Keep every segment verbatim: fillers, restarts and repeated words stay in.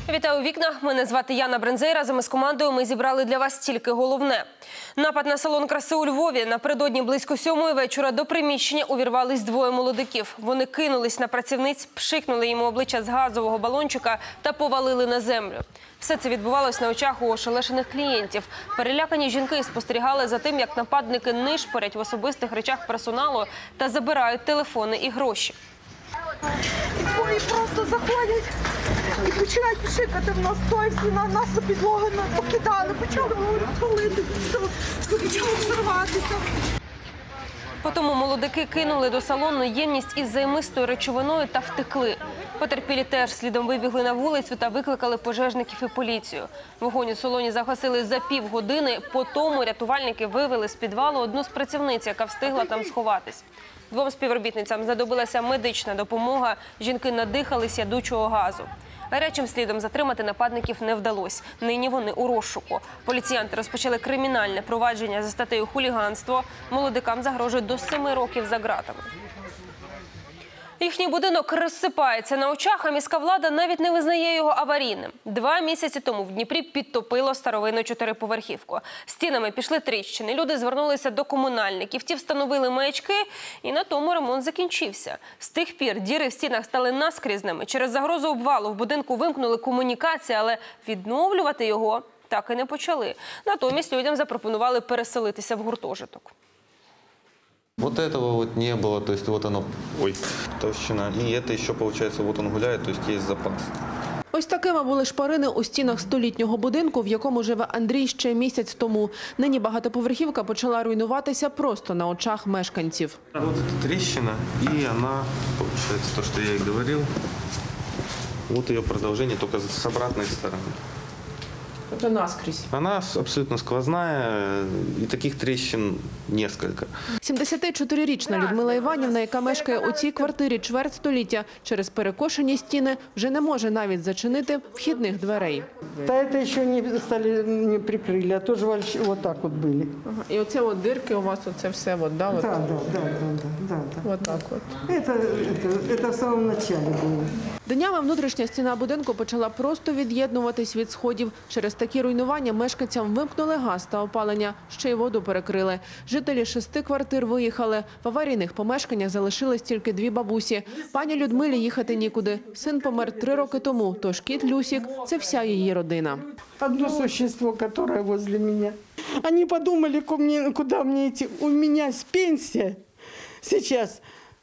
Вітаю у вікнах. Мене звати Яна Брензей. Разом із командою ми зібрали для вас тільки головне. Напад на салон краси у Львові. Напередодні близько сьомої вечора до приміщення увірвались двоє молодиків. Вони кинулись на працівниць, пшикнули їм у обличчя з газового балончика та повалили на землю. Все це відбувалось на очах у ошелешених клієнтів. Перелякані жінки спостерігали за тим, як нападники нишпорять в особистих речах персоналу та забирають телефони і гроші. І двоє просто заходять і починають пшикати в нас, той всі на нас на підлогу покидали, почали палити, все почало взриватися. Потім молодики кинули до салону ємність із займистою речовиною та втекли. Потерпілі теж слідом вибігли на вулицю та викликали пожежників і поліцію. Вогонь у салоні загасили за півгодини, потім рятувальники вивели з підвалу одну з працівниць, яка встигла там сховатись. Двом співробітницям знадобилася медична допомога, жінки надихались ядучого газу. Гарячим слідом затримати нападників не вдалося. Нині вони у розшуку. Поліціянти розпочали кримінальне провадження за статтею «Хуліганство». Молодикам загрожує до семи років за ґратами. Їхній будинок розсипається на очах, а міська влада навіть не визнає його аварійним. Два місяці тому в Дніпрі підтопило старовинну чотириповерхівку. Стінами пішли тріщини, люди звернулися до комунальників, ті встановили маячки, і на тому ремонт закінчився. З тих пір діри в стінах стали наскрізними. Через загрозу обвалу в будинку вимкнули комунікації, але відновлювати його так і не почали. Натомість людям запропонували переселитися в гуртожиток. Вот этого вот не было, то есть вот оно, ой, толщина. И это еще, получается, вот он гуляет, то есть есть запас. Ось такими були шпарини у стінах столітнього будинку, в якому живе Андрій ще місяць тому. Нині багатоповерхівка почала руйнуватися просто на очах мешканців. Вот эта трещина, и она, получается, то, что я и говорил, вот ее продолжение, только с обратной стороны. Це наскрізь. Она абсолютно сквозная, и таких трещин несколько. сімдесятичотирирічна Людмила Іванівна, яка мешкає у цій квартирі чверть століття, через перекошені стіни вже не може навіть зачинити вхідних дверей. Та це ще не стали, не прикрили, а теж вот так от були. Ага. І оце от дирки у вас, оце все, от, да? Так, так, так, так, так. От так от. Це, це, це в самому початку було. Днями внутрішня стіна будинку почала просто від'єднуватись від сходів. Через такі руйнування мешканцям вимкнули газ та опалення, ще й воду перекрили. Жителі шести квартир виїхали. В аварійних помешканнях залишились тільки дві бабусі. Пані Людмилі їхати нікуди. Син помер три роки тому, тож кіт Люсік – це вся її родина. Одно существо, яке возле мене. Вони подумали, куди мені йти. У мене пенсія зараз.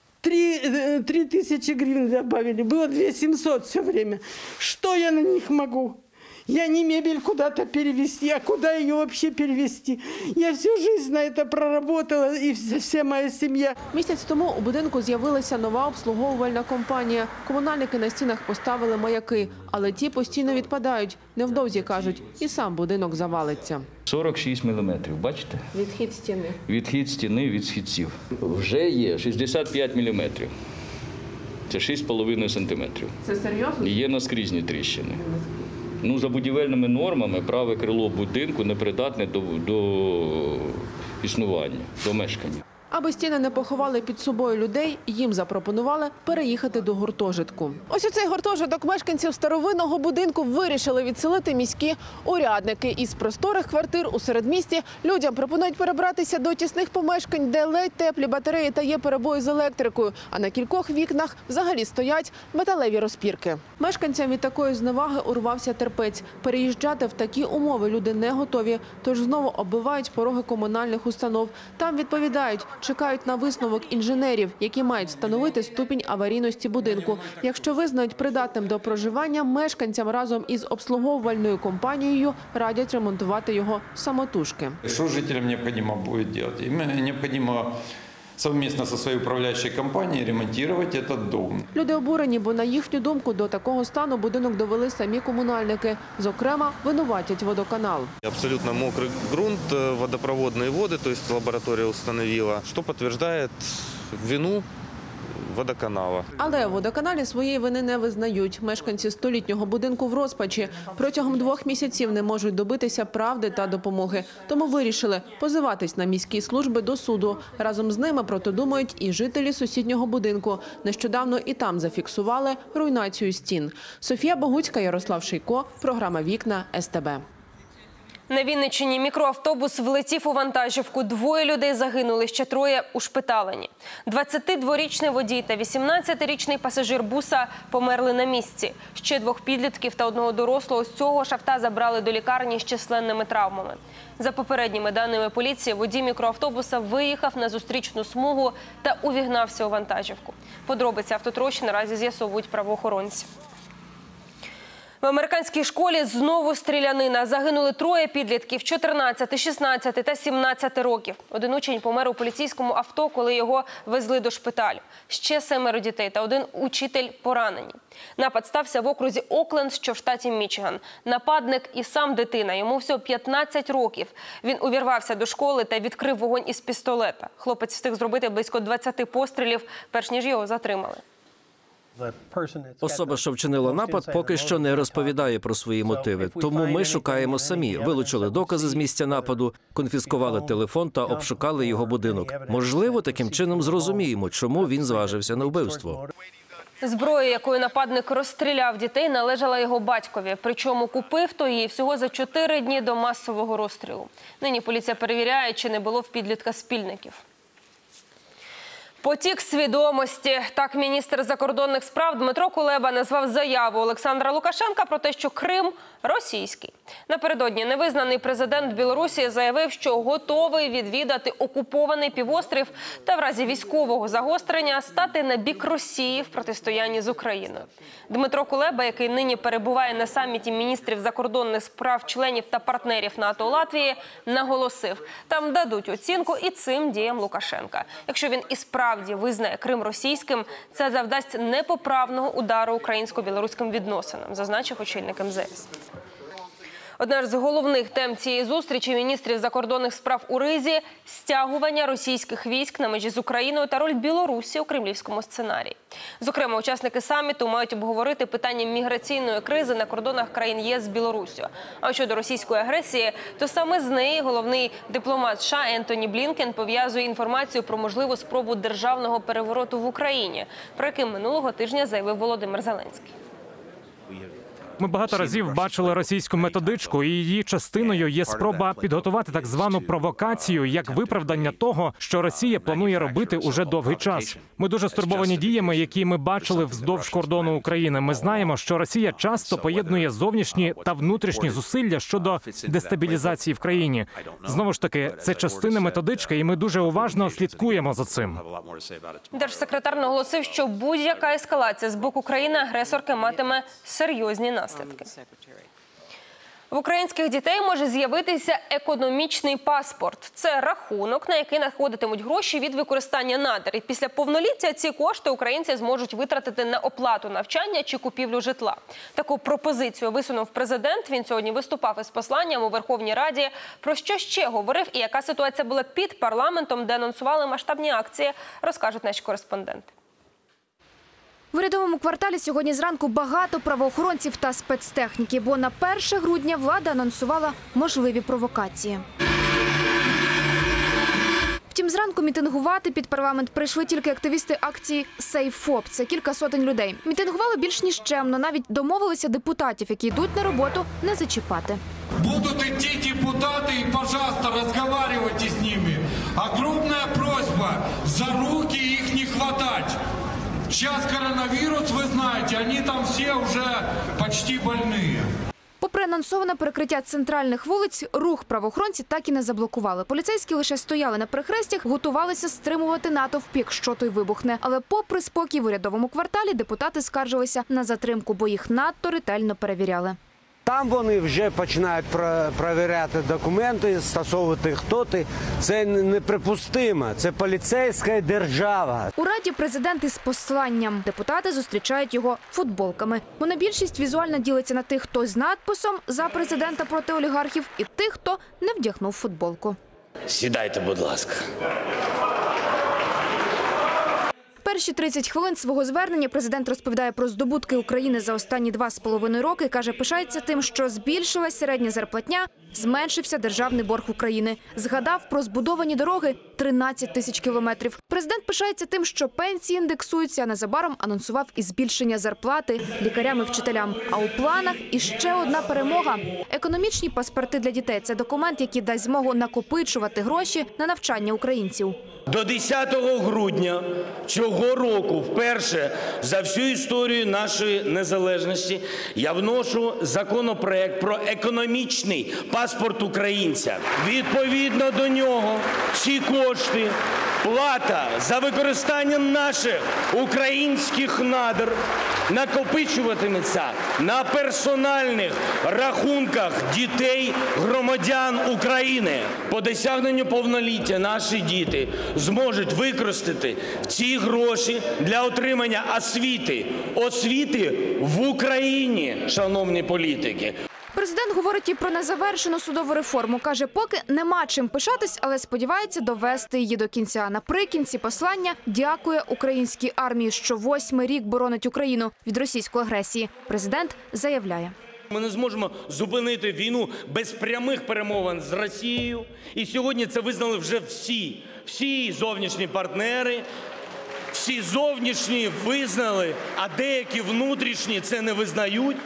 Три тысячи гривен добавили, было две тысячи семьсот все время. Что я на них могу? Я не мебель куда-то перевезти, а куда ее вообще перевезти? Я всю жизнь на это проработала, и вся моя семья. Місяць тому у будинку з'явилася нова обслуговувальна компанія. Комунальники на стінах поставили маяки, але ті постійно відпадають. Невдовзі, кажуть, і сам будинок завалиться. сорок шість міліметрів, бачите? Відхід стіни. Відхід стіни від східців. Вже є шістдесят п'ять міліметрів. Це шість з половиною сантиметрів. Це серйозно? Є наскрізні тріщини. Ну, за будівельними нормами праве крило будинку непридатне до, до існування, до мешкання. Аби стіни не поховали під собою людей, їм запропонували переїхати до гуртожитку. Ось у цей гуртожиток мешканців старовинного будинку вирішили відселити міські урядники. Із просторих квартир у середмісті людям пропонують перебратися до тісних помешкань, де ледь теплі батареї та є перебої з електрикою, а на кількох вікнах взагалі стоять металеві розпірки. Мешканцям від такої зневаги урвався терпець. Переїжджати в такі умови люди не готові, тож знову оббивають пороги комунальних установ. Там відповідають, чекають на висновок інженерів, які мають встановити ступінь аварійності будинку. Якщо визнають придатним до проживання, мешканцям разом із обслуговувальною компанією радять ремонтувати його самотужки. Що жителям необхідно буде робити? Їм необхідно совместно со своей управляющей компанией ремонтировать этот дом. Люди обурені, бо на їхню думку до такого стану будинок довели самі комунальники. Зокрема, винуватять водоканал. Абсолютно мокрый грунт, водопроводные воды, то есть лаборатория установила, что подтверждает вину водоканала. Але у водоканалі своєї вини не визнають. Мешканці столітнього будинку в розпачі. Протягом двох місяців не можуть добитися правди та допомоги. Тому вирішили позиватись на міські служби до суду. Разом з ними проте думають і жителі сусіднього будинку. Нещодавно і там зафіксували руйнацію стін. Софія Богуцька, Ярослав Шийко. Програма «Вікна», ес те бе. На Вінниччині мікроавтобус влетів у вантажівку. Двоє людей загинули, ще троє ушпиталені. двадцятидворічний водій та вісімнадцятирічний пасажир буса померли на місці. Ще двох підлітків та одного дорослого з цього ж авто забрали до лікарні з численними травмами. За попередніми даними поліції, водій мікроавтобуса виїхав на зустрічну смугу та увігнався у вантажівку. Подробиці автотрощі наразі з'ясовують правоохоронці. В американській школі знову стрілянина. Загинули троє підлітків – чотирнадцяти, шістнадцяти та сімнадцяти років. Один учень помер у поліцейському авто, коли його везли до шпиталю. Ще семеро дітей та один учитель поранені. Напад стався в окрузі Окленд, що в штаті Мічиган. Нападник і сам дитина. Йому всього п'ятнадцять років. Він увірвався до школи та відкрив вогонь із пістолета. Хлопець встиг зробити близько двадцяти пострілів, перш ніж його затримали. Особа, що вчинила напад, поки що не розповідає про свої мотиви. Тому ми шукаємо самі. Вилучили докази з місця нападу, конфіскували телефон та обшукали його будинок. Можливо, таким чином зрозуміємо, чому він зважився на вбивство. Зброя, якою нападник розстріляв дітей, належала його батькові. Причому купив той її всього за чотири дні до масового розстрілу. Нині поліція перевіряє, чи не було в підлітка спільників. Потік свідомості. Так міністр закордонних справ Дмитро Кулеба назвав заяву Олександра Лукашенка про те, що Крим – російський. Напередодні невизнаний президент Білорусі заявив, що готовий відвідати окупований півострів та в разі військового загострення стати на бік Росії в протистоянні з Україною. Дмитро Кулеба, який нині перебуває на саміті міністрів закордонних справ членів та партнерів НАТО у Латвії, наголосив, там дадуть оцінку і цим діям Лукашенка. Якщо він і справді визнає Крим російським, це завдасть непоправного удару українсько-білоруським відносинам, зазначив очільник ем зе ес. Одна з головних тем цієї зустрічі міністрів закордонних справ у Ризі – стягування російських військ на межі з Україною та роль Білорусі у кремлівському сценарії. Зокрема, учасники саміту мають обговорити питання міграційної кризи на кордонах країн ЄС з Білоруссю. А щодо російської агресії, то саме з неї головний дипломат США Ентоні Блінкен пов'язує інформацію про можливу спробу державного перевороту в Україні, про який минулого тижня заявив Володимир Зеленський. Ми багато разів бачили російську методичку, і її частиною є спроба підготувати так звану провокацію як виправдання того, що Росія планує робити уже довгий час. Ми дуже стурбовані діями, які ми бачили вздовж кордону України. Ми знаємо, що Росія часто поєднує зовнішні та внутрішні зусилля щодо дестабілізації в країні. Знову ж таки, це частина методички, і ми дуже уважно слідкуємо за цим. Держсекретар наголосив, що будь-яка ескалація з боку країни-агресорки матиме серйозні наслідки. В українських дітей може з'явитися економічний паспорт. Це рахунок, на який надходитимуть гроші від використання надр. І після повноліття ці кошти українці зможуть витратити на оплату навчання чи купівлю житла. Таку пропозицію висунув президент. Він сьогодні виступав із посланням у Верховній Раді. Про що ще говорив і яка ситуація була під парламентом, де анонсували масштабні акції, розкажуть наші кореспонденти. В урядовому кварталі сьогодні зранку багато правоохоронців та спецтехніки, бо на перше грудня влада анонсувала можливі провокації. Втім, зранку мітингувати під парламент прийшли тільки активісти акції «Сейф ФОП». Це кілька сотень людей. Мітингували більш ніж чемно. Навіть домовилися депутатів, які йдуть на роботу, не зачіпати. Будуть йти депутати і, пожалуйста, розмовляйте з ними. Огромна просьба – за руки їх не хватать. Сейчас коронавирус, вы знаете, они там все уже почти больные. Попри анонсоване перекриття центральних вулиць, рух правоохоронці так і не заблокували. Поліцейські лише стояли на перехрестях, готувалися стримувати натовп, якщо той вибухне. Але попри спокій в урядовому кварталі, депутати скаржилися на затримку, бо їх надто ретельно перевіряли. Там вони вже починають перевіряти документи, стосовувати хто ти. Це неприпустимо. Це поліцейська держава. У Раді президент із посланням. Депутати зустрічають його футболками. Монобільшість візуально ділиться на тих, хто з надписом «За президента проти олігархів» і тих, хто не вдягнув футболку. Сідайте, будь ласка. перші тридцять хвилин свого звернення президент розповідає про здобутки України за останні два з половиною роки. Каже, пишається тим, що збільшилась середня зарплатня, зменшився державний борг України. Згадав про збудовані дороги – тринадцять тисяч кілометрів. Президент пишається тим, що пенсії індексуються, а незабаром анонсував і збільшення зарплати лікарям і вчителям. А у планах іще одна перемога. Економічні паспорти для дітей – це документ, який дасть змогу накопичувати гроші на навчання українців. До десятого грудня цього року вперше за всю історію нашої незалежності я вношу законопроект про економічний паспорт українця. Відповідно до нього ці кошти, плата за використання наших українських надр накопичуватиметься на персональних рахунках дітей громадян України. По досягненню повноліття наші діти зможуть використати ці гроші для отримання освіти. Освіти в Україні, шановні політики. Президент говорить і про незавершену судову реформу. Каже, поки нема чим пишатись, але сподівається довести її до кінця. Наприкінці послання дякує українській армії, що восьмий рік боронить Україну від російської агресії. Президент заявляє. Ми не зможемо зупинити війну без прямих перемовин з Росією. І сьогодні це визнали вже всі, всі зовнішні партнери. Всі зовнішні визнали, а деякі внутрішні це не визнають.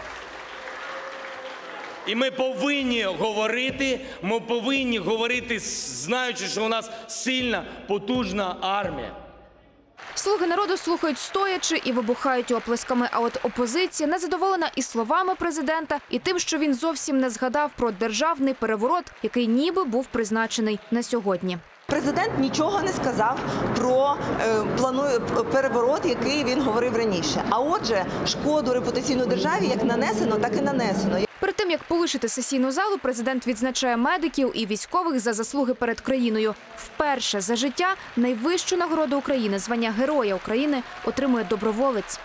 І ми повинні говорити, ми повинні говорити, знаючи, що у нас сильна, потужна армія. Слуги народу слухають стоячи і вибухають оплесками. А от опозиція незадоволена і словами президента, і тим, що він зовсім не згадав про державний переворот, який ніби був призначений на сьогодні. Президент нічого не сказав про е, плану переворот, який він говорив раніше. А отже, шкоду репутаційній державі як нанесено, так і нанесено. Перед тим, як полишити сесійну залу, президент відзначає медиків і військових за заслуги перед країною. Вперше за життя найвищу нагороду України – звання Героя України – отримує доброволець.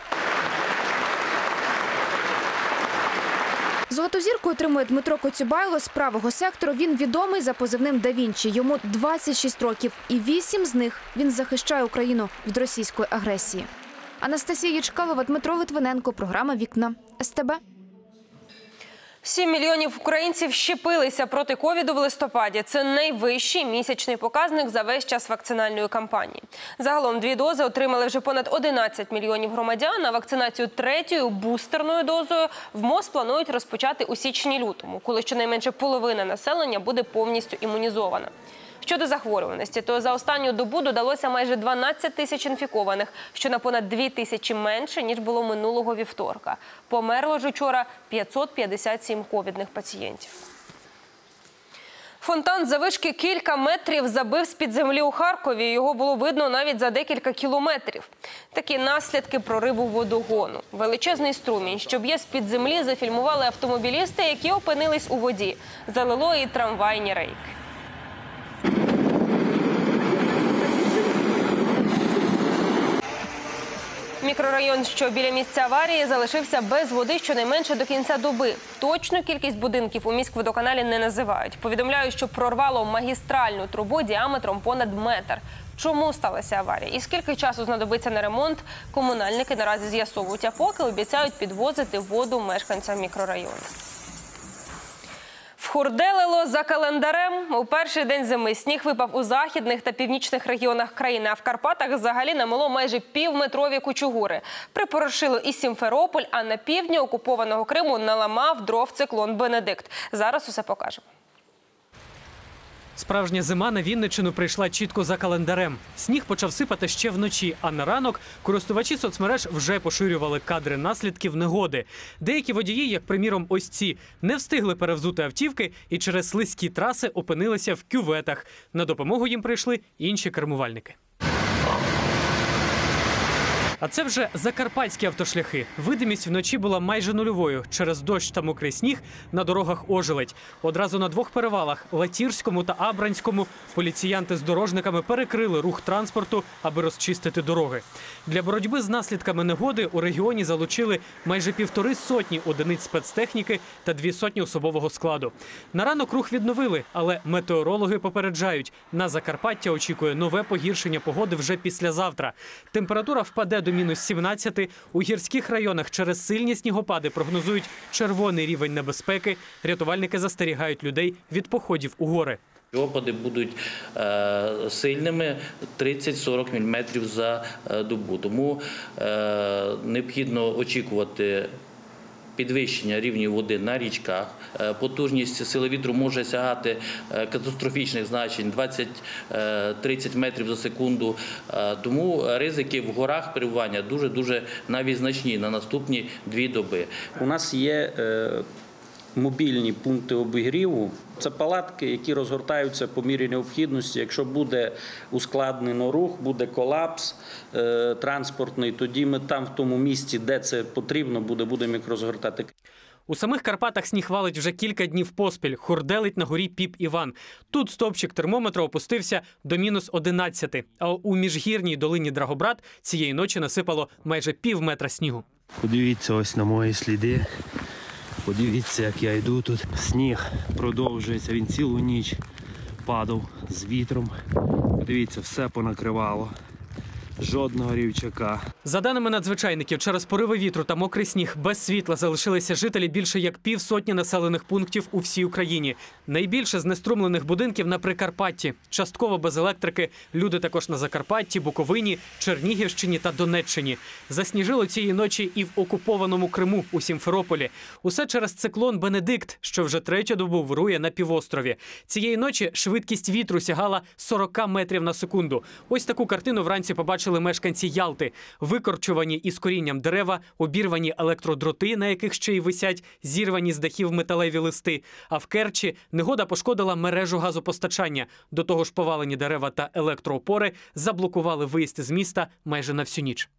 Золоту зірку отримує Дмитро Коцюбайло з правого сектору. Він відомий за позивним «Да Вінчі». Йому двадцять шість років. І вісім з них він захищає Україну від російської агресії. Анастасія Ячкалова, Дмитро Литвиненко. Програма «Вікна». ес те бе. Сім мільйонів українців щепилися проти ковіду в листопаді. Це найвищий місячний показник за весь час вакцинальної кампанії. Загалом дві дози отримали вже понад одинадцять мільйонів громадян, а вакцинацію третьою бустерною дозою в МОЗ планують розпочати у січні-лютому, коли щонайменше половина населення буде повністю імунізована. Щодо захворюваності, то за останню добу додалося майже дванадцять тисяч інфікованих, що на понад дві тисячі менше, ніж було минулого вівторка. Померло ж учора п'ятсот п'ятдесят сім ковідних пацієнтів. Фонтан заввишки кілька метрів забив з-під землі у Харкові. Його було видно навіть за декілька кілометрів. Такі наслідки прориву водогону. Величезний струмінь, що б'є з-під землі, зафільмували автомобілісти, які опинились у воді. Залило і трамвайні рейки. Мікрорайон, що біля місця аварії, залишився без води щонайменше до кінця доби. Точну кількість будинків у міськводоканалі не називають. Повідомляють, що прорвало магістральну трубу діаметром понад метр. Чому сталася аварія і скільки часу знадобиться на ремонт, комунальники наразі з'ясовують, а поки обіцяють підвозити воду мешканцям мікрорайону. Вхурделило за календарем. У перший день зими сніг випав у західних та північних регіонах країни, а в Карпатах взагалі намело майже півметрові кучугури. Припорошило і Сімферополь, а на півдні окупованого Криму наламав дров циклон Бенедикт. Зараз усе покажемо. Справжня зима на Вінниччину прийшла чітко за календарем. Сніг почав сипати ще вночі, а на ранок користувачі соцмереж вже поширювали кадри наслідків негоди. Деякі водії, як приміром ось ці, не встигли перевзути автівки і через слизькі траси опинилися в кюветах. На допомогу їм прийшли інші кермувальники. А це вже закарпатські автошляхи. Видимість вночі була майже нульовою. Через дощ та мокрий сніг на дорогах ожеледь. Одразу на двох перевалах – Латірському та Абранському – поліціянти з дорожниками перекрили рух транспорту, аби розчистити дороги. Для боротьби з наслідками негоди у регіоні залучили майже півтори сотні одиниць спецтехніки та дві сотні особового складу. На ранок рух відновили, але метеорологи попереджають – на Закарпаття очікує нове погіршення погоди вже післязавтра. Температура впаде до мінус сімнадцяти. У гірських районах через сильні снігопади прогнозують червоний рівень небезпеки. Рятувальники застерігають людей від походів у гори. Опади будуть е, сильними тридцять-сорок міліметрів за е, добу. Тому е, необхідно очікувати підвищення рівнів води на річках. Е, потужність сили вітру може сягати е, катастрофічних значень двадцять-тридцять метрів за секунду. Е, тому ризики в горах перебування дуже-дуже навіть значні на наступні дві доби. У нас є е, мобільні пункти обігріву. Це палатки, які розгортаються по мірі необхідності. Якщо буде ускладнено рух, буде колапс е, транспортний, тоді ми там, в тому місці, де це потрібно, буде, будемо їх розгортати. У самих Карпатах сніг валить вже кілька днів поспіль. Хурделить на горі Піп-Іван. Тут стовпчик термометра опустився до мінус одинадцяти. А у міжгірній долині Драгобрат цієї ночі насипало майже пів метра снігу. Подивіться ось на мої сліди. Подивіться, як я йду тут. Сніг продовжується, він цілу ніч падав з вітром. Подивіться, все понакривало. Жодного рівчака. За даними надзвичайників, через пориви вітру та мокрий сніг без світла залишилися жителі більше як півсотні населених пунктів у всій Україні. Найбільше знеструмлених будинків на Прикарпатті. Частково без електрики. Люди також на Закарпатті, Буковині, Чернігівщині та Донеччині. Засніжило цієї ночі і в окупованому Криму у Сімферополі. Усе через циклон Бенедикт, що вже третю добу вирує на півострові. Цієї ночі швидкість вітру сягала сорок метрів на секунду. Ось таку картину вранці побачили мешканці Ялти. Викорчувані із корінням дерева, обірвані електродроти, на яких ще й висять, зірвані з дахів металеві листи. А в Керчі негода пошкодила мережу газопостачання. До того ж повалені дерева та електроопори заблокували виїзд з міста майже на всю ніч.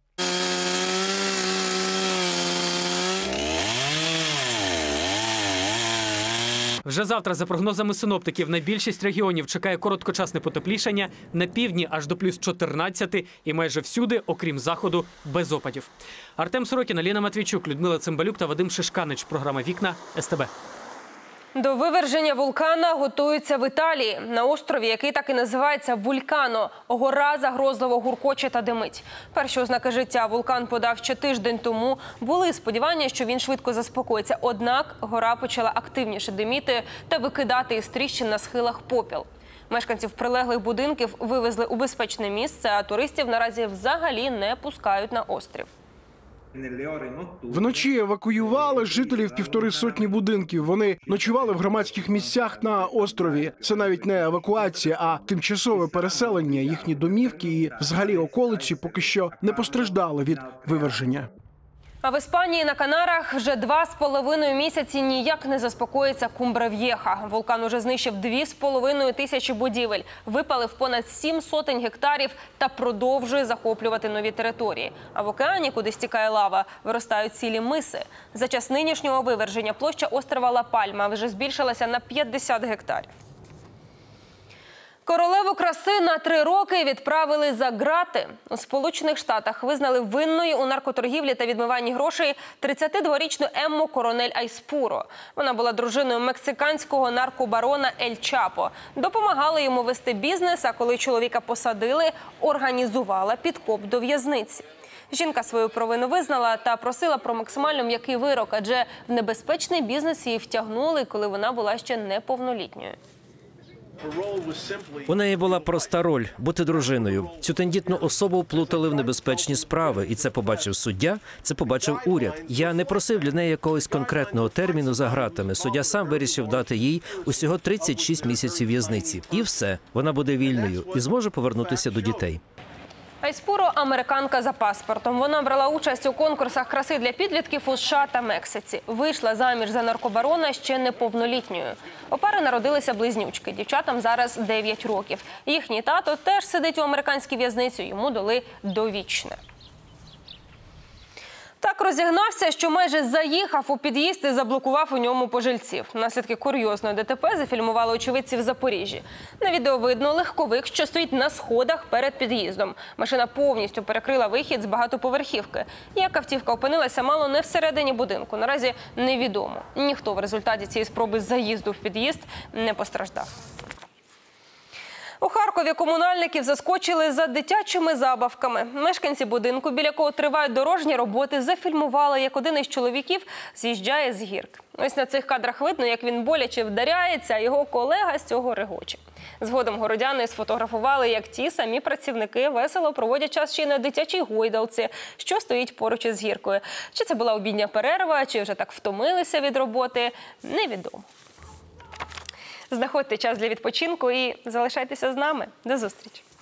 Вже завтра, за прогнозами синоптиків, на більшість регіонів чекає короткочасне потеплішання, на півдні аж до плюс чотирнадцяти і майже всюди, окрім заходу, без опадів. Артем Сорокін, Аліна Матвійчук, Людмила Цимбалюк та Вадим Шишканич. Програма «Вікна», ес те бе. До виверження вулкана готуються в Італії. На острові, який так і називається Вулькано, гора загрозливо гуркоче та димить. Перші ознаки життя вулкан подав ще тиждень тому. Були сподівання, що він швидко заспокоїться. Однак гора почала активніше диміти та викидати із тріщин на схилах попіл. Мешканців прилеглих будинків вивезли у безпечне місце, а туристів наразі взагалі не пускають на острів. Вночі евакуювали жителів півтори сотні будинків. Вони ночували в громадських місцях на острові. Це навіть не евакуація, а тимчасове переселення. Їхні домівки і взагалі околиці поки що не постраждали від виверження. А в Іспанії на Канарах вже два з половиною місяці ніяк не заспокоїться Кумбре-В'єха. Вулкан уже знищив дві з половиною тисячі будівель, випалив понад сім сотень гектарів та продовжує захоплювати нові території. А в океані, куди стікає лава, виростають цілі миси. За час нинішнього виверження площа острова Ла-Пальма вже збільшилася на п'ятдесят гектарів. Королеву краси на три роки відправили за ґрати. У Сполучених Штатах визнали винною у наркоторгівлі та відмиванні грошей тридцятидворічну Емму Коронель Айспуро. Вона була дружиною мексиканського наркобарона Ель Чапо. Допомагала йому вести бізнес, а коли чоловіка посадили, організувала підкоп до в'язниці. Жінка свою провину визнала та просила про максимально м'який вирок, адже в небезпечний бізнес її втягнули, коли вона була ще неповнолітньою. У неї була проста роль – бути дружиною. Цю тендітну особу вплутали в небезпечні справи. І це побачив суддя, це побачив уряд. Я не просив для неї якогось конкретного терміну за ґратами. Суддя сам вирішив дати їй усього тридцять шість місяців в'язниці. І все. Вона буде вільною і зможе повернутися до дітей. Айспуро – американка за паспортом. Вона брала участь у конкурсах краси для підлітків у США та Мексиці. Вийшла заміж за наркобарона ще неповнолітньою. У пари народилися близнючки. Дівчатам зараз дев'ять років. Їхній тато теж сидить у американській в'язниці. Йому дали довічне. Так розігнався, що майже заїхав у під'їзд і заблокував у ньому пожильців. Наслідки курйозної ДТП зафільмували очевидці в Запоріжжі. На відео видно легковик, що стоїть на сходах перед під'їздом. Машина повністю перекрила вихід з багатоповерхівки. Як автівка опинилася мало не всередині будинку, наразі невідомо. Ніхто в результаті цієї спроби заїзду в під'їзд не постраждав. У Харкові комунальників заскочили за дитячими забавками. Мешканці будинку, біля якого тривають дорожні роботи, зафільмували, як один із чоловіків з'їжджає з гірки. Ось на цих кадрах видно, як він боляче вдаряється, а його колега з цього регоче. Згодом городяни сфотографували, як ті самі працівники весело проводять час ще й на дитячій гойдалці, що стоїть поруч із гіркою. Чи це була обідня перерва, чи вже так втомилися від роботи – невідомо. Знаходьте час для відпочинку і залишайтеся з нами. До зустрічі!